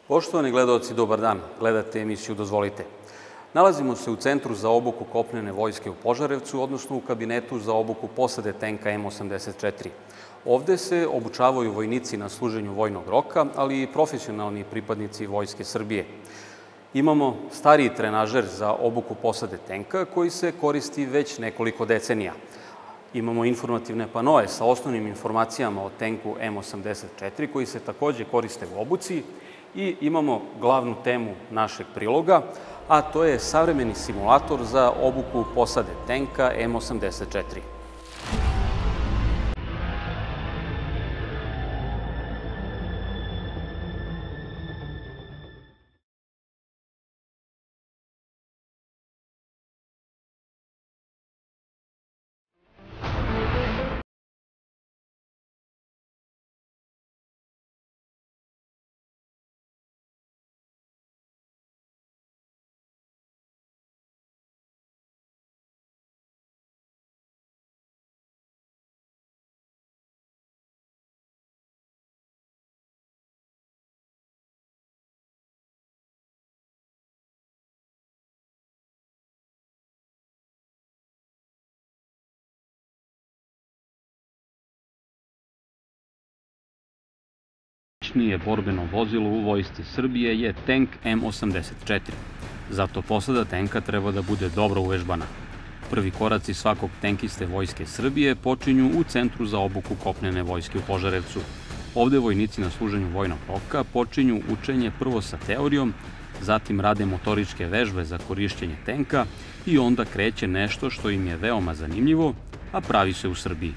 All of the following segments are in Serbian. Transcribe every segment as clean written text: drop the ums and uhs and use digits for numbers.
Poštovani gledaoci, dobar dan. Gledate emisiju Dozvolite. Nalazimo se u Centru za obuku kopnene vojske u Požarevcu, odnosno u kabinetu za obuku posade tenka M84. Ovde se obučavaju vojnici na služenju vojnog roka, ali i profesionalni pripadnici Vojske Srbije. Imamo stariji trenažer za obuku posade tenka koji se koristi već nekoliko decenija. Imamo informativne panoe sa osnovnim informacijama o tenku M84 koji se takođe koriste u obuci i imamo glavnu temu našeg priloga, a to je savremeni simulator za obuku posade tenka M84. Najmoćnije borbeno vozilo u Vojsci Srbije je tenk M84. Zato posada tenka treba da bude dobro uvežbana. Prvi koraci svakog tenkiste Vojske Srbije počinju u Centru za obuku kopnene vojske u Požarevcu. Ovde vojnici na služenju vojnog roka počinju učenje prvo sa teorijom, zatim rade motoričke vežbe za korišćenje tenka i onda kreće nešto što im je veoma zanimljivo, a pravi se u Srbiji.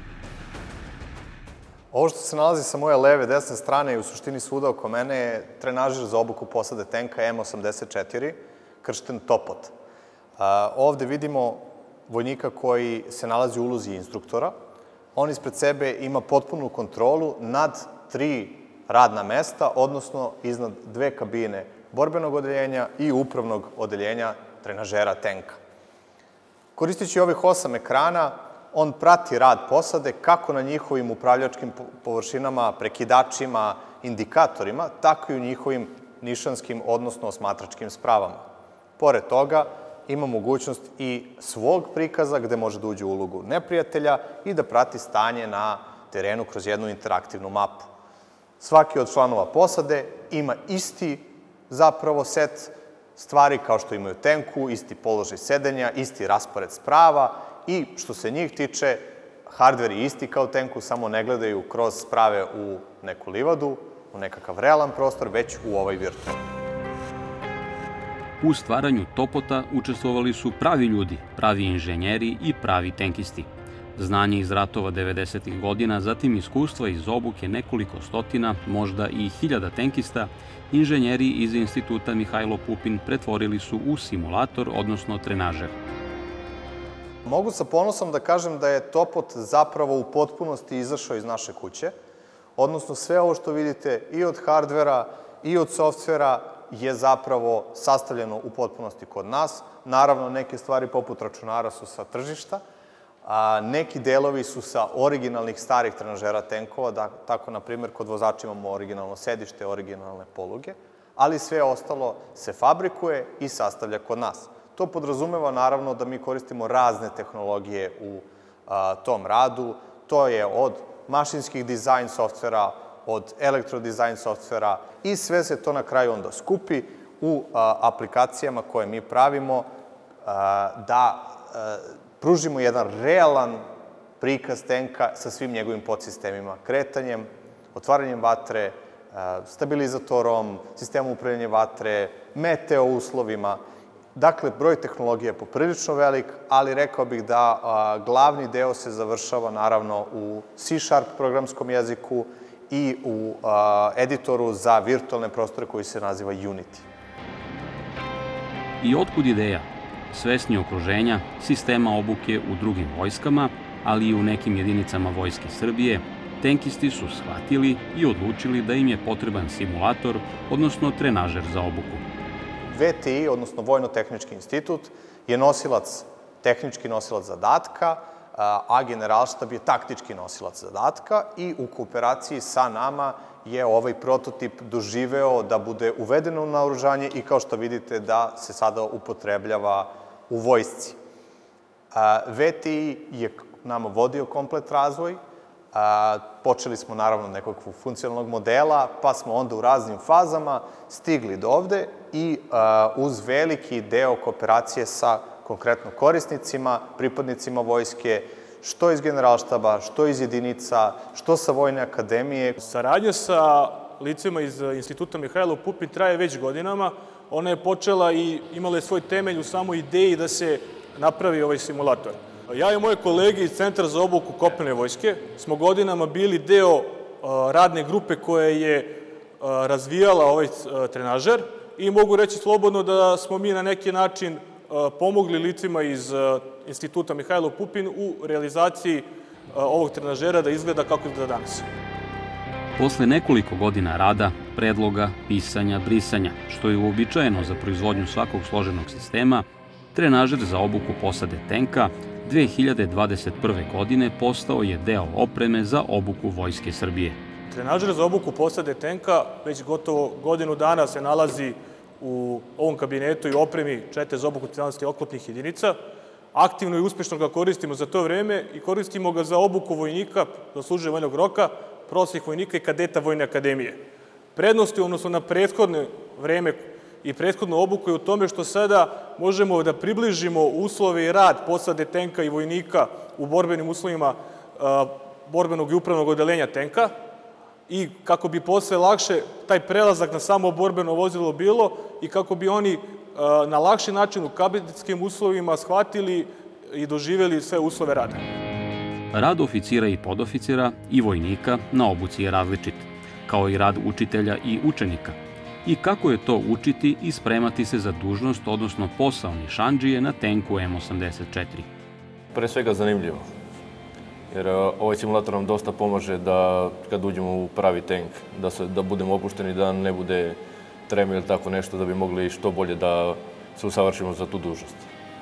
Ovo što se nalazi sa moje leve, desne strane i u suštini svuda oko mene je trenažer za obuku posade tenka M84, kršten Topot. Ovde vidimo vojnika koji se nalazi u ulozi instruktora. On ispred sebe ima potpunu kontrolu nad 3 radna mesta, odnosno iznad 2 kabine borbenog odeljenja i upravnog odeljenja trenažera tenka. Koristeći ovih 8 ekrana, on prati rad posade kako na njihovim upravljačkim površinama, prekidačima, indikatorima, tako i u njihovim nišanskim, odnosno osmatračkim spravama. Pored toga, ima mogućnost i svog prikaza gde može da uđe u ulogu neprijatelja i da prati stanje na terenu kroz jednu interaktivnu mapu. Svaki od članova posade ima isti zapravo set stvari kao što imaju tenku, isti položaj sedenja, isti raspored sprava i što se njih tiče, hardver je isti kao tenku, samo ne gledaju kroz sprave u neku livadu, u nekakav realan prostor, već u ovaj virtualni. U stvaranju Topota učestvovali su pravi ljudi, pravi inženjeri i pravi tenkisti. Znanje iz ratova 90. godina, zatim iskustva iz obuke nekoliko stotina, možda i hiljada tenkista, inženjeri iz Instituta Mihajlo Pupin pretvorili su u simulator, odnosno trenažer. Mogu sa ponosom da kažem da je Topot zapravo u potpunosti izašao iz naše kuće, odnosno sve ovo što vidite i od hardvera i od softvera je zapravo sastavljeno u potpunosti kod nas. Naravno, neke stvari poput računara su sa tržišta, a neki delovi su sa originalnih starih trenažera tenkova, tako, na primjer, kod vozača imamo originalno sedište, originalne poluge, ali sve ostalo se fabrikuje i sastavlja kod nas. To podrazumeva, naravno, da mi koristimo razne tehnologije u tom radu. To je od mašinskih dizajn softvera, od elektrodizajn softvera i sve se to na kraju onda skupi u aplikacijama koje mi pravimo da pružimo jedan realan prikaz tenka sa svim njegovim podsistemima, kretanjem, otvaranjem vatre, stabilizatorom, sistemom upravljanja vatre, meteo uslovima. Dakle, broj tehnologija je poprilično velik, ali rekao bih da glavni deo se završava naravno u C# programskom jeziku i u editoru za virtualne prostore koji se naziva Unity. I otkud ideja? Svesni okruženja, sistema obuke u drugim vojskama, ali i u nekim jedinicama Vojske Srbije, tenkisti su shvatili i odlučili da im je potreban simulator, odnosno trenažer za obuku. VTI, odnosno Vojno-tehnički institut, je tehnički nosilac zadatka a Generalštab je taktički nosilac zadatka i u kooperaciji sa nama je ovaj prototip doživeo da bude uvedeno u naoružanje i kao što vidite da se sada upotrebljava u vojsci. VTI je nama vodio komplet razvoj, počeli smo naravno nekakvog funkcionalnog modela, pa smo onda u raznim fazama stigli do ovde i uz veliki deo kooperacije sa konkretno korisnicima, pripadnicima vojske, što iz Generalštaba, što iz jedinica, što sa Vojne akademije. Saradnja sa licima iz Instituta Mihajlo Pupin traje već godinama. Ona je počela i imala je svoj temelj u samoj ideji da se napravi ovaj simulator. Ja i moje kolege iz Centra za obuku kopnene vojske smo godinama bili deo radne grupe koja je razvijala ovaj trenažer i mogu reći slobodno da smo mi na neki način pomogli licima iz Instituta Mihajlo Pupin u realizaciji ovog trenažera da izgleda kako izgleda danas. Posle nekoliko godina rada, predloga, pisanja, brisanja, što je uobičajeno za proizvodnju svakog složenog sistema, trenažer za obuku posade tenka 2021. godine postao je deo opreme za obuku Vojske Srbije. Trenažer za obuku posade tenka već gotovo godinu dana se nalazi u ovom kabinetu i opremi čete za obuku specijalnosti oklopnih jedinica. Aktivno i uspešno ga koristimo za to vreme i koristimo ga za obuku vojnika, za služenje vojnog roka, prosvetnih vojnika i kadeta Vojne akademije. Prednost je odnosno na prethodno vreme i prethodnu obuku je u tome što sada možemo da približimo uslove i rad posade tenka i vojnika u borbenim uslovima borbenog i upravnog odeljenja tenka i kako bi posle lakše taj prelazak na samo borbeno vozilo bilo i kako bi oni na lakši način u kabinetskim uslovima shvatili i doživjeli sve uslove rada. Rad oficira i podoficira i vojnika na obuci je različit, kao i rad učitelja i učenika. I kako je to učiti i spremati se za dužnost, odnosno posao nišandžije na tenku M84? Pre svega zanimljivo, jer ovaj simulator nam dosta pomaže da kad uđemo u pravi tenk, da budemo opušteni, da ne bude treme ili tako nešto, da bi mogli što bolje da se usavršimo za tu dužnost.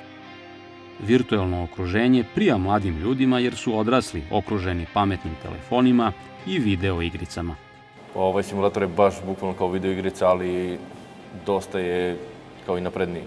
Virtuelno okruženje prija mladim ljudima jer su odrasli okruženi pametnim telefonima i video igricama. Ovaj simulator je baš bukvalno kao video igrica, ali dosta je kao i napredniji.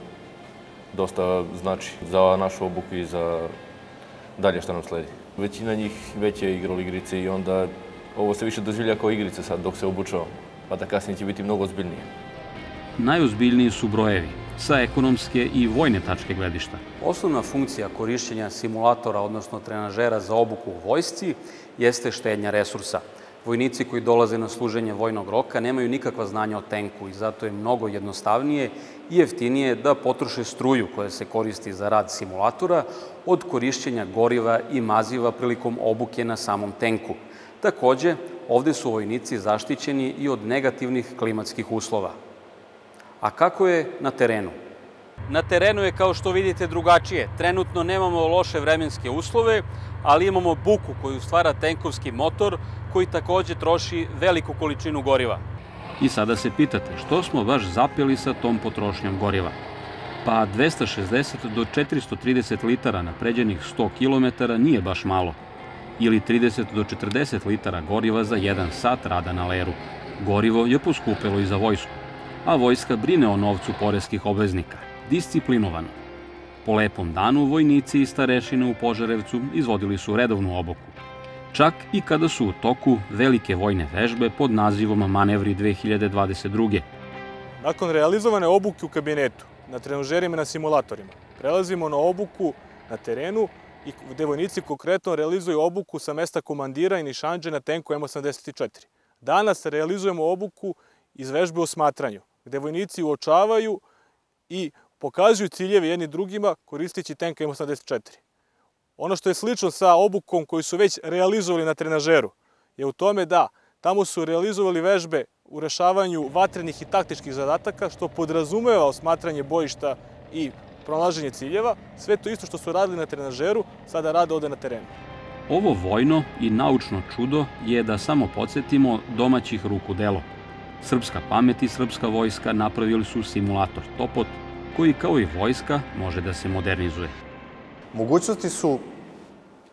Dosta znači za našu obuku i za dalje što nam sledi. Većina njih već je igrala igrice i onda ovo se više doživlja kao igrice sad dok se obučavamo, pa da kasnije će biti mnogo ozbiljnije. Najozbiljniji su brojevi, sa ekonomske i vojne tačke gledišta. Osnovna funkcija korišćenja simulatora, odnosno trenažera za obuku u vojsci, jeste štednja resursa. Vojnici koji dolaze na služenje vojnog roka nemaju nikakva znanja o tenku i zato je mnogo jednostavnije i jeftinije da potroše struju koja se koristi za rad simulatora od korišćenja goriva i maziva prilikom obuke na samom tenku. Takođe, ovde su vojnici zaštićeni i od negativnih klimatskih uslova. A kako je na terenu? Na terenu je, kao što vidite, drugačije. Trenutno nemamo loše vremenske uslove, ali imamo buku koju stvara tenkovski motor, koji takođe troši veliku količinu goriva. I sada se pitate što smo baš zapeli sa tom potrošnjom goriva. Pa 260 do 430 litara na pređenih 100 km nije baš malo. Ili 30 do 40 litara goriva za 1 sat rada na leru. Gorivo je poskupelo i za vojsku, a vojska brine o novcu poreskih obveznika, disciplinovano. Po lepom danu vojnici i starešine u Požarevcu izvodili su redovnu obuku. Čak i kada su u toku velike vojne vežbe pod nazivom Manevri 2022. Nakon realizovane obuke u kabinetu, na trenažerima i na simulatorima, prelazimo na obuku na terenu i gde vojnici konkretno realizuju obuku sa mesta komandira i nišandže na tenku M84. Danas realizujemo obuku iz vežbe o smatranju, gde vojnici uočavaju i pokazuju ciljeve jedni drugima koristeći tenk M84. Ono što je slično sa obukom koju su već realizovali na trenažeru je u tome da tamo su realizovali vežbe u rešavanju vatrenih i taktičkih zadataka, što podrazumeva osmatranje bojišta i pronalaženje ciljeva. Sve to isto što su radili na trenažeru, sada rade ovde na terenu. Ovo vojno i naučno čudo je, da samo podsjetimo, domaćih ruku delo. Srpska pamet i srpska vojska napravili su simulator Topot, koji kao i vojska može da se modernizuje. Mogućnosti su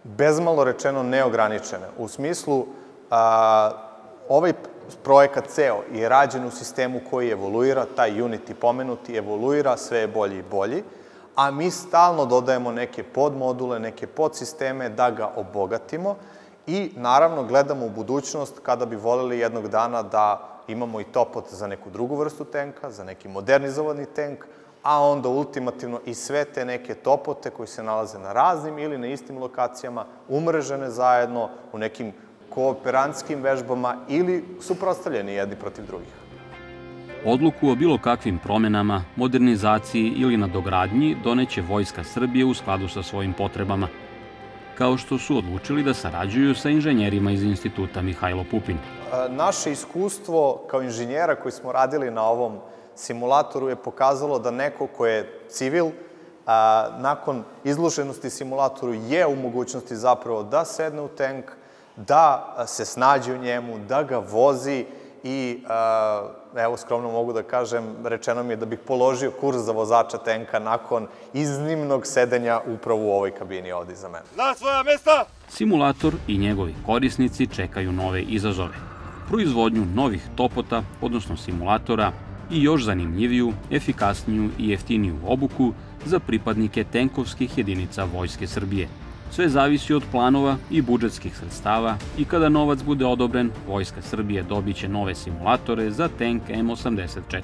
bezmalo rečeno neograničene. U smislu, ovaj projekat ceo je rađen u sistemu koji evoluira, taj Unity pomenuti evoluira, sve je bolji i bolji, a mi stalno dodajemo neke podmodule, neke podsisteme da ga obogatimo i naravno gledamo u budućnost kada bi voleli jednog dana da imamo i topot za neku drugu vrstu tenka, za neki modernizovani tenk, a onda ultimativno i sve te neke topote koji se nalaze na raznim ili na istim lokacijama, umrežene zajedno u nekim kooperantskim vežbama ili suprotstavljeni jedni protiv drugih. Odluku o bilo kakvim promenama, modernizaciji ili nadogradnji doneće Vojska Srbije u skladu sa svojim potrebama, kao što su odlučili da sarađuju sa inženjerima iz Instituta Mihajlo Pupin. Naše iskustvo kao inženjera koji smo radili na ovom simulatoru je pokazalo da neko ko je civil, nakon izloženosti simulatoru je u mogućnosti zapravo da sedne u tenk, da se snađe u njemu, da ga vozi i, evo, skromno mogu da kažem, rečeno mi je da bih položio kurs za vozača tenka nakon iznimnog sedenja upravo u ovoj kabini ovde iza mene. Na svoja mesta! Simulator i njegovi korisnici čekaju nove izazove. Proizvodnju novih topota, odnosno simulatora, i još zanimljiviju, efikasniju i jeftiniju obuku za pripadnike tenkovskih jedinica Vojske Srbije. Sve zavisi od planova i budžetskih sredstava i kada novac bude odobren, Vojska Srbije dobiće nove simulatore za tenk M84.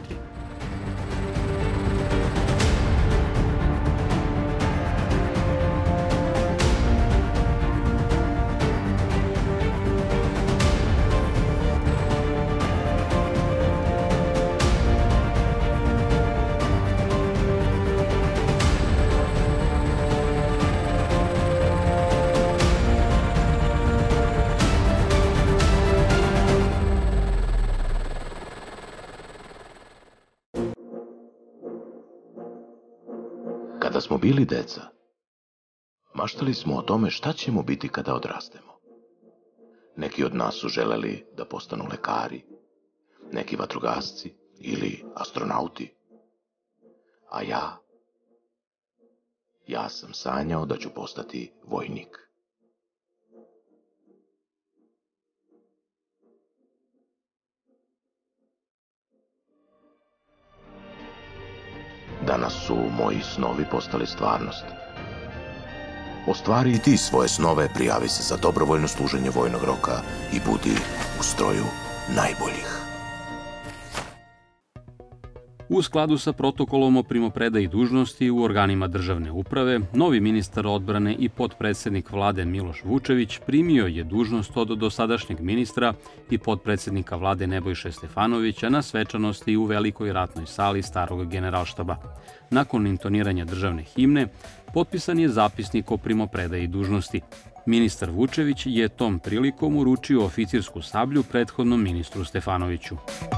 Kada smo bili deca, maštali smo o tome šta ćemo biti kada odrastemo. Neki od nas su želeli da postanu lekari, neki vatrogasci ili astronauti. A ja sam sanjao da ću postati vojnik. Danas su moji snovi postali stvarnost. Ostvari i ti svoje snove, prijavi se za dobrovoljno služenje vojnog roka i budi u stroju najboljih. U skladu sa protokolom o primopredaji dužnosti u organima državne uprave, novi ministar odbrane i potpredsednik vlade Miloš Vučević primio je dužnost od dosadašnjeg ministra i potpredsednika vlade Nebojše Stefanovića na svečanosti u velikoj ratnoj sali starog generalštaba. Nakon intoniranja državne himne, potpisan je zapisnik o primopredaji dužnosti. Ministar Vučević je tom prilikom uručio oficirsku sablju prethodnom ministru Stefanoviću.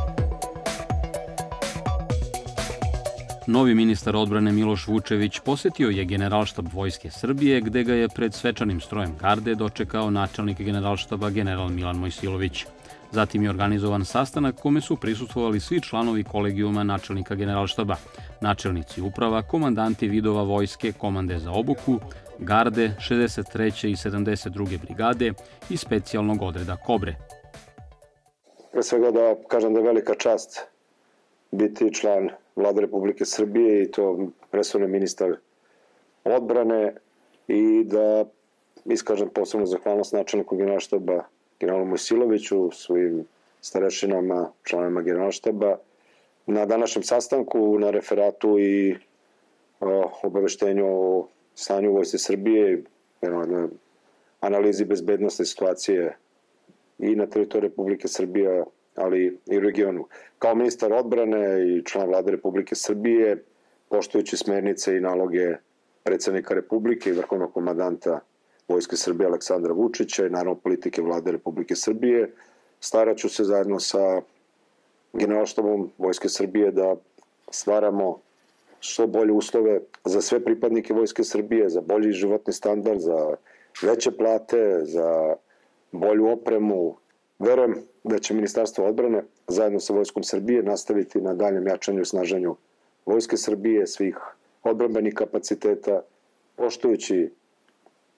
Novi ministar odbrane Miloš Vučević posetio je Generalštab Vojske Srbije, gde ga je pred svečanim strojem garde dočekao načelnik Generalštaba general Milan Mojsilović. Zatim je organizovan sastanak kome su prisustvovali svi članovi kolegijuma načelnika Generalštaba, načelnici uprava, komandanti vidova vojske, komande za obuku, garde, 63. i 72. brigade i specijalnog odreda Kobre. Pre svega da kažem da je velika čast biti član Vlade Republike Srbije i to resorni ministar odbrane i da iskažem posebnu zahvalnost načelniku Generalštaba generalu Mojsiloviću, svojim starešinama, članovima Generalštaba, na današnjem sastanku, na referatu i obaveštenju o stanju u Vojsci Srbije, na analizi bezbednostne situacije i na teritoriji Republike Srbije, ali i u regionu. Kao ministar odbrane i član Vlade Republike Srbije, poštujući smernice i naloge predsjednika Republike i vrhovnog komandanta Vojske Srbije Aleksandra Vučića i naravno politike Vlade Republike Srbije, staraću se zajedno sa Generalštabom Vojske Srbije da stvaramo što bolje uslove za sve pripadnike Vojske Srbije, za bolji životni standard, za veće plate, za bolju opremu. Verujem da će Ministarstvo odbrane zajedno sa Vojskom Srbije nastaviti na daljem jačanju i snaženju Vojske Srbije, svih odbrambenih kapaciteta, poštujući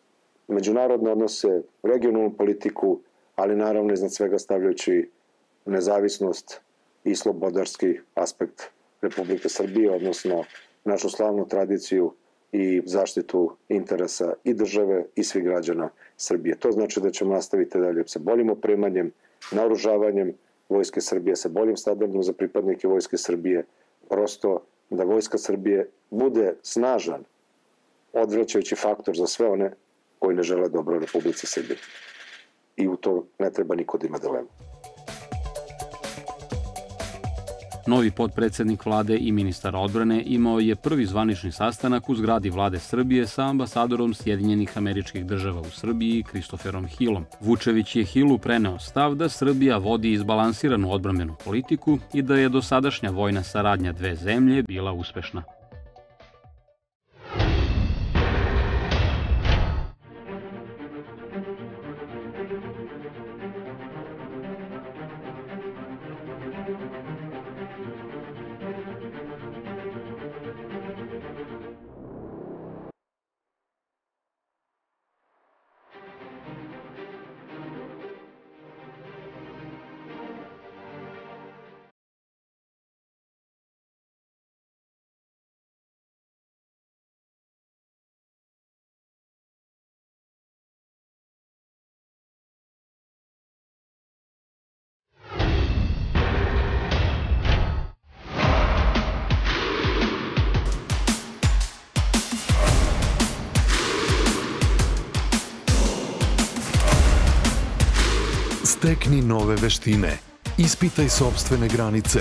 međunarodne odnose, regionalnu politiku, ali naravno iznad svega stavljajući nezavisnost i slobodarski aspekt Republike Srbije, odnosno našu slavnu tradiciju i zaštitu interesa i države i svih građana Srbije. To znači da ćemo nastaviti dalje sa boljim opremanjem, naoružavanjem Vojske Srbije, sa boljim standardom za pripadnike Vojske Srbije, prosto da Vojska Srbije bude snažan, odvraćajući faktor za sve one koji ne žele dobro Republici Srbije. I u to ne treba niko da ima dilemu. Novi potpredsednik vlade i ministar odbrane imao je prvi zvanični sastanak u zgradi vlade Srbije sa ambasadorom Sjedinjenih Američkih Država u Srbiji, Kristoferom Hillom. Vučević je Hillu preneo stav da Srbija vodi izbalansiranu odbrambenu politiku i da je dosadašnja vojna saradnja dve zemlje bila uspešna. Stekni nove veštine. Ispitaj sopstvene granice.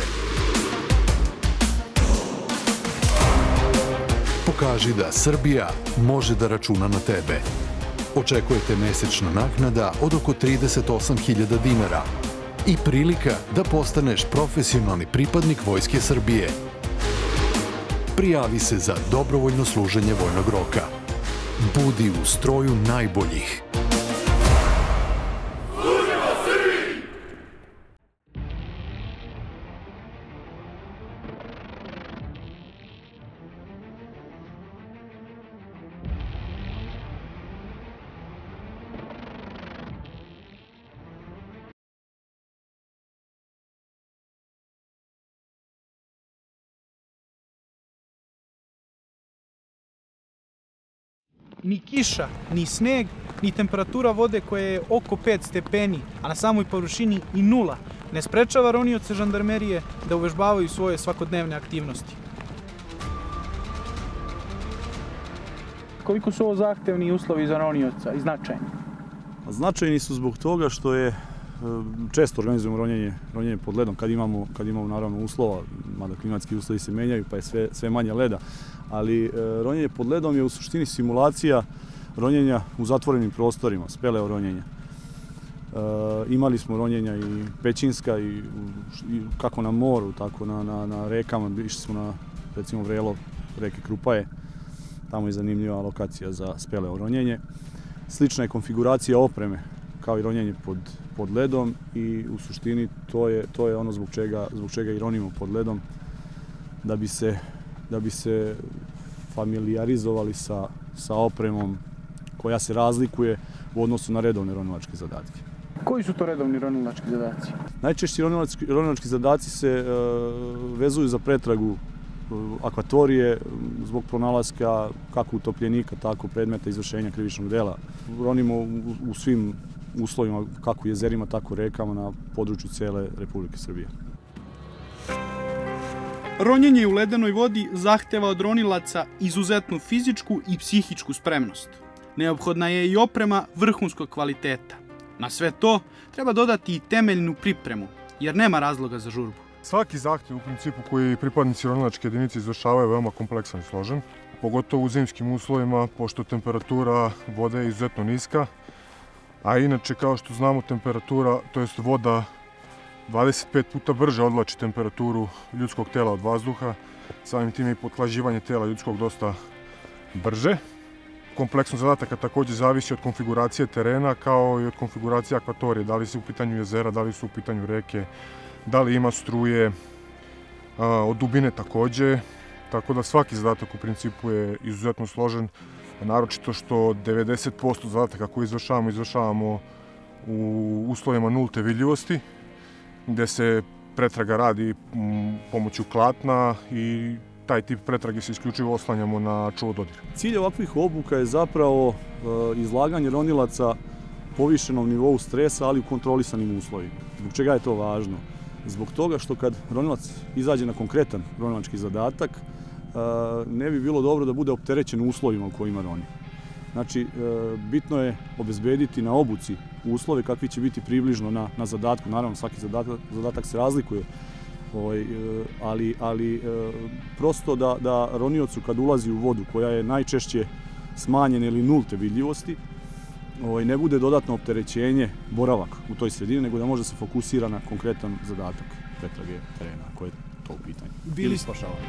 Pokaži da Srbija može da računa na tebe. Očekujete mesečna naknada od oko 38.000 dinara i prilika da postaneš profesionalni pripadnik Vojske Srbije. Prijavi se za dobrovoljno služenje vojnog roka. Budi u stroju najboljih. Ni kiša, ni sneg, ni temperatura vode koja je oko 5 stepeni, a na samoj površini i 0, ne sprečava ronioce žandarmerije da uvežbavaju svoje svakodnevne aktivnosti. Koliko su ovo zahtevni uslovi za ronioca i značajni? Značajni su zbog toga što je često organizujemo ronjenje pod ledom kad imamo naravno uslova, mada klimatski uslovi se menjaju pa je sve manje leda, ali ronjenje pod ledom je u suštini simulacija ronjenja u zatvorenim prostorima, speleo ronjenja. Imali smo ronjenja i pećinska i kako na moru, tako na rekama, išli smo na recimo vrelo reke Krupaje, tamo je zanimljiva lokacija za speleo ronjenje. Slična je konfiguracija opreme kao i ronjenje pod ledom i u suštini to je ono zbog čega i ronimo pod ledom, da bi se familijarizovali sa opremom koja se razlikuje u odnosu na redovne ronilačke zadatke. Koji su to redovni ronilački zadaci? Najčešći ronilački zadaci se vezuju za pretragu akvatorije zbog pronalaska kako utopljenika, tako predmeta izvršenja krivičnog dela. Ronimo u svim uslovima, kako jezerima, tako rekama na području cele Republike Srbije. Ronjenje u ledenoj vodi zahteva od ronilaca izuzetnu fizičku i psihičku spremnost. Neophodna je i oprema vrhunskog kvaliteta. Na sve to treba dodati i temeljnu pripremu, jer nema razloga za žurbu. Svaki zahtev u principu koji pripadnici ronilačke jedinice izvršavaju je veoma kompleksan i složen, pogotovo u zimskim uslovima, pošto temperatura vode je izuzetno niska, a inače, kao što znamo, temperatura, to jest voda, 25 puta brže odvlači temperaturu ljudskog tela od vazduha, samim tim i pothlađivanje tela ljudskog dosta brže. Kompleksnost zadataka takođe zavisi od konfiguracije terena kao i od konfiguracije akvatorije, da li su u pitanju jezera, da li su u pitanju reke, da li ima struje, od dubine takođe, tako da svaki zadatak u principu je izuzetno složen naročito što 90% zadataka koje izvršavamo u uslovima nulte vidljivosti, gde se pretraga radi pomoću klatna i taj tip pretrage se isključivo oslanjamo na čulo dodira. Cilj ovakvih obuka je zapravo izlaganje ronilaca povišenom nivou stresa, ali u kontrolisanim uslovima. Zbog čega je to važno? Zbog toga što kad ronilac izađe na konkretan ronilački zadatak, ne bi bilo dobro da bude opterećen u uslovima u kojima roni. Znači, bitno je obezbediti na obuci uslove kakvi će biti približno na zadatku. Naravno, svaki zadatak se razlikuje, ali prosto da roniocu kad ulazi u vodu koja je najčešće smanjene ili nulte vidljivosti, ne bude dodatno opterećenje boravak u toj sredini, nego da može se fokusira na konkretan zadatak pretrage terena, koje je to u pitanju. Ili spašavanje.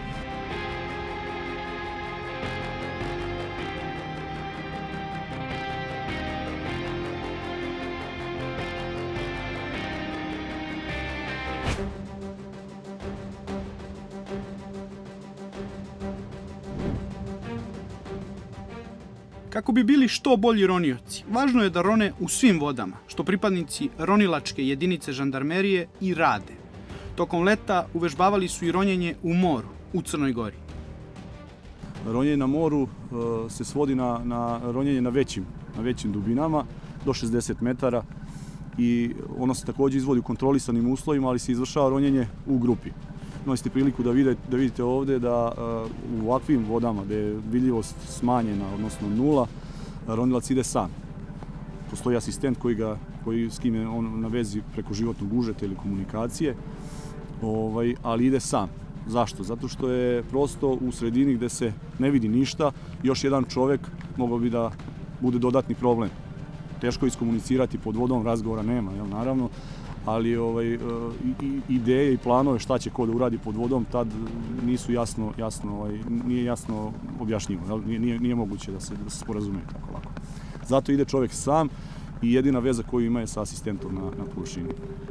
Kako bi bili što bolji ronioci, važno je da rone u svim vodama, što pripadnici ronilačke jedinice žandarmerije i rade. Tokom leta uvežbavali su i ronjenje u moru, u Crnoj Gori. Ronjenje na moru se svodi na ronjenje na većim dubinama, do 60 metara, i ono se također izvodi u kontrolisanim uslovima, ali se izvršava ronjenje u grupi. Imali ste priliku da vidite ovdje da u ovakvim vodama gdje je vidljivost smanjena, odnosno nula, ronilac ide sam. Postoji asistent s kim je on na vezi preko životnog užeta ili komunikacije, ali ide sam. Zašto? Zato što je prosto u sredini gdje se ne vidi ništa, još jedan čovjek mogao bi da bude dodatni problem. Teško iskomunicirati pod vodom, razgovora nema, naravno, ali ideje i planove šta će ko da uradi pod vodom tad nisu nije jasno objašnjivo, nije moguće da se sporazumeju tako lako. Zato ide čovjek sam i jedina veza koju ima je sa asistentom na površini.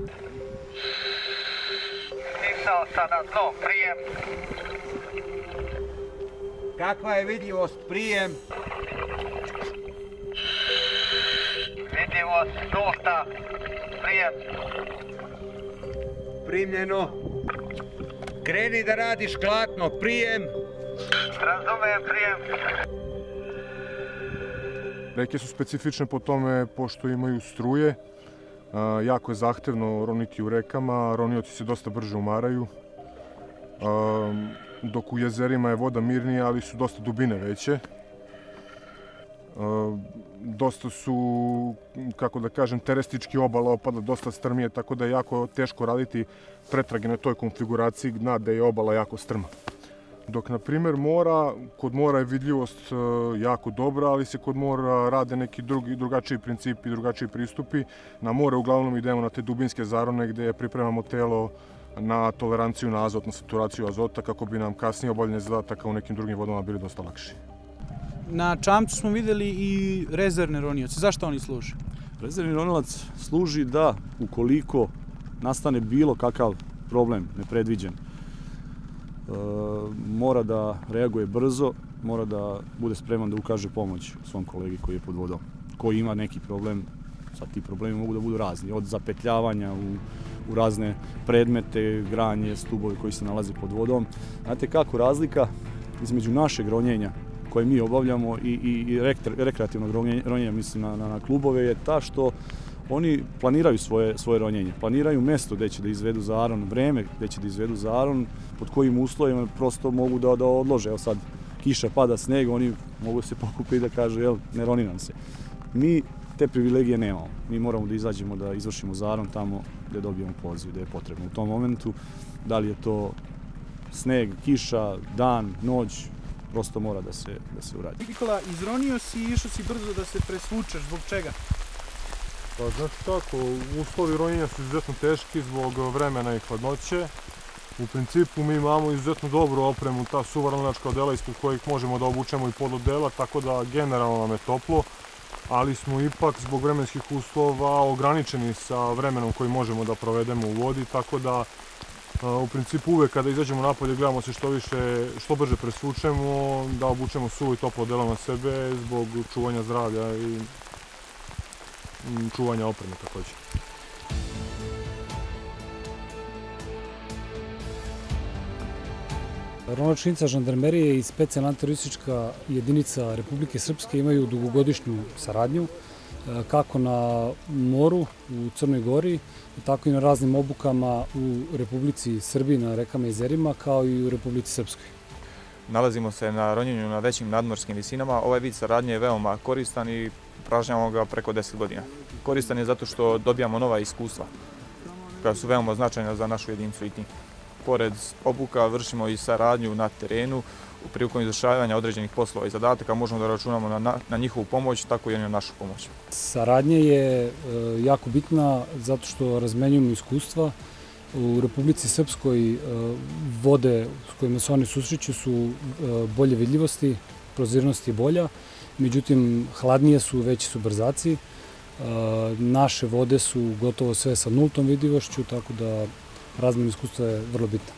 Stisao sam na dno, prijem. Kakva je vidljivost, prijem? Vidljivost nulta, prijem. Primljeno. Kreni da radiš klatno, prijem. Razumem, prijem. Reke su specifične po tome pošto imaju struje. Jako je zahtevno roniti u rekama, ronioci se dosta brže umaraju. Dok u jezerima je voda mirnija, ali su dosta dubine veće. Dosta su, kako da kažem, terestički obala opada dosta strmije, tako da je jako teško raditi pretrage na toj konfiguraciji dna gde je obala jako strma. Dok, na primjer, kod mora je vidljivost jako dobra, ali se kod mora rade neki drugačiji principi, drugačiji pristupi. Na more uglavnom idemo na te dubinske zarone gde pripremamo telo na toleranciju na azot, na saturaciju azota, kako bi nam kasnije obavljanje zadataka u nekim drugim vodama bili dosta lakši. Na čamcu smo videli i rezervne ronioce. Zašto oni služe? Rezervni ronilac služi da, ukoliko nastane bilo kakav problem nepredviđen, mora da reaguje brzo, mora da bude spreman da ukaže pomoć svom kolegi koji je pod vodom, koji ima neki problem. Sad ti problemi mogu da budu razni, od zapetljavanja u razne predmete, granje, stubove koji se nalaze pod vodom. Znate kako razlika između našeg ronjenja koje mi obavljamo i rekreativnog ronjenja, mislim na klubove, je ta što oni planiraju svoje ronjenje, planiraju mesto gde će da izvedu zaron, vreme gde će da izvedu zaron, pod kojim uslovima prosto mogu da odlože. Evo sad kiša, pada sneg, oni mogu se pokupiti da kaže ne roni nam se. Mi te privilegije nemamo. Mi moramo da izađemo, da izvršimo zaron tamo gde dobijemo poziv, gde je potrebno u tom momentu. Da li je to sneg, kiša, dan, noć, prosto mora da se uradi. Nikola, izronio si i išao si brzo da se presvučeš. Zbog čega? Pa znači tako, uslovi ronjenja su izuzetno teški zbog vremena i hladnoće. U principu mi imamo izuzetno dobru opremu, ta suva ronilačka odela ispod kojih možemo da obučemo i pododela, tako da generalno nam je toplo, ali smo ipak zbog vremenskih uslova ograničeni sa vremenom koji možemo da provedemo u vodi, tako da U principu uvek kada izađemo napolje gledamo se što brže presvučemo, da obučemo suvo i toplo odelo na sebe zbog čuvanja zdravlja i čuvanja opreme također. Ronilačka jedinica žandarmerije i specijalna antiteroristička jedinica Republike Srpske imaju dugogodišnju saradnju, kako na moru u Crnoj Gori, tako i na raznim obukama u Republici Srbiji, na rekama i jezerima, kao i u Republici Srpskoj. Nalazimo se na ronjenju na većim nadmorskim visinama. Ovaj vid saradnje je veoma koristan i pražnjavamo ga preko 10 godina. Koristan je zato što dobijamo nova iskustva, koja su veoma značajna za našu jedinicu ITNI. Pored obuka vršimo i saradnju na terenu. Prilikom izvršavanja određenih poslova i zadataka možemo da računamo na njihovu pomoć, tako i oni na našu pomoć. Saradnja je jako bitna zato što razmenjujemo iskustva. U Republici Srpskoj vode s kojima se oni susreću su bolje vidljivosti, prozirnost je bolja, međutim hladnije su, veći su brzaci. Naše vode su gotovo sve sa nultom vidljivošću, tako da razmjena iskustva je vrlo bitna.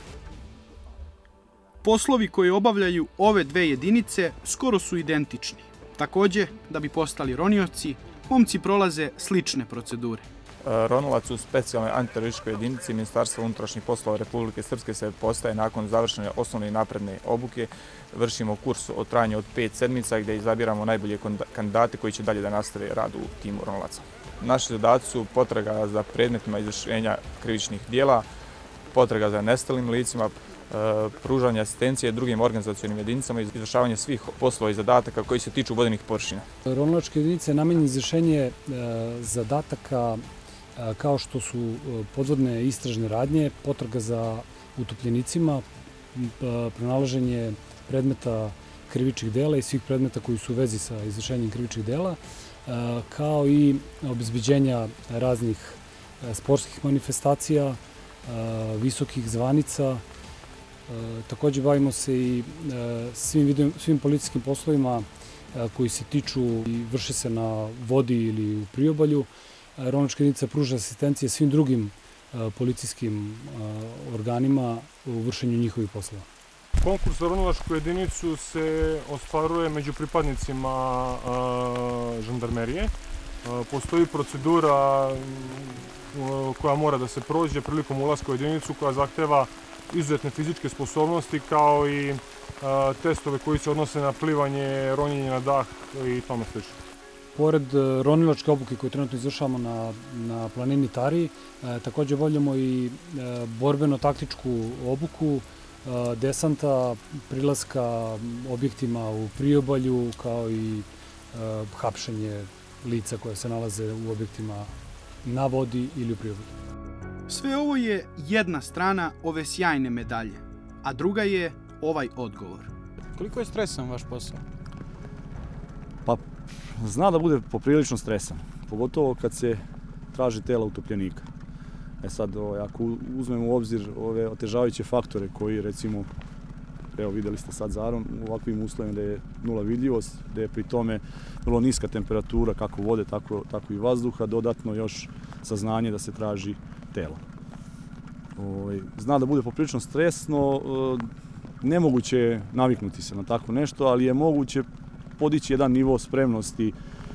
Poslovi koje obavljaju ove dve jedinice skoro su identični. Takođe, da bi postali ronioci, momci prolaze slične procedure. Ronilac u specijalnoj antiterorističkoj jedinici Ministarstva unutrašnjih poslova Republike Srpske se postaje nakon završene osnovne i napredne obuke. Vršimo kurs od trajanja od 5 sedmica gdje izabiramo najbolje kandidate koji će dalje da nastave rad u timu Ronilaca. Naši zadaci su potraga za predmetima izvršenja krivičnih dijela, potraga za nestalim licima, pružanje asistencije drugim organizacionim jedinicama i izvršavanje svih poslova i zadataka koji se tiču vodenih površina. Ronilačke jedinice je namenjeno izvršenje zadataka kao što su podvodne istražne radnje, potraga za utopljenicima, pronalaženje predmeta krivičnih dela i svih predmeta koji su u vezi sa izvršenjem krivičnih dela, kao i obezbeđenja raznih sportskih manifestacija, visokih zvanica. Također bavimo se i svim policijskim poslovima koji se tiču i vrše se na vodi ili u priobalju. Ronilačka jedinica pruža asistencije svim drugim policijskim organima u vršenju njihovih poslova. Konkurs za ronilačku jedinicu se ostvaruje među pripadnicima žandarmerije. Postoji procedura koja mora da se prođe prilikom ulaska u jedinicu, koja zahteva izuzetne fizičke sposobnosti, kao i testove koji se odnose na plivanje, ronjenje na dah i tome slično. Pored ronilačke obuke koju trenutno izvršavamo na planini Tari, također obavljamo i borbeno-taktičku obuku, desanta, prilaska objektima u priobalju, kao i hapšenje lica koje se nalaze u objektima na vodi ili u priobalju. Sve ovo je jedna strana ove sjajne medalje, a druga je ovaj odgovor. Koliko je stresan vaš posao? Pa, zna da bude poprilično stresan, pogotovo kad se traži tela utopljenika. Sad, ako uzmemo u obzir ove otežavajuće faktore koji, recimo, evo videli ste sad za Aron, u ovakvim uslovima gde je nula vidljivost, gde je pri tome vrlo niska temperatura kako vode, tako i vazduha, dodatno još saznanje da se traži telo. Zna da bude poprilično stresno, nemoguće je naviknuti se na tako nešto, ali je moguće podići jedan nivo spremnosti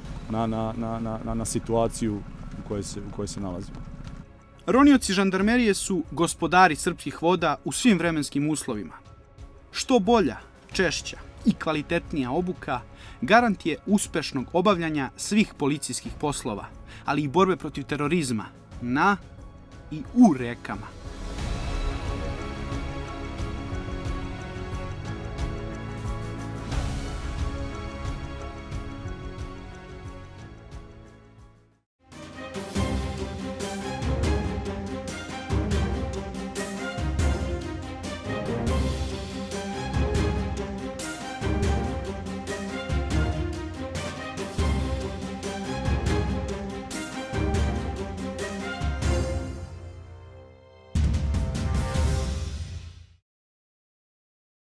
na situaciju u kojoj se nalazimo. Ronioci žandarmerije su gospodari srpskih voda u svim vremenskim uslovima. Što bolja, češća i kvalitetnija obuka garant je uspešnog obavljanja svih policijskih poslova, ali i borbe protiv terorizma na i u rekama.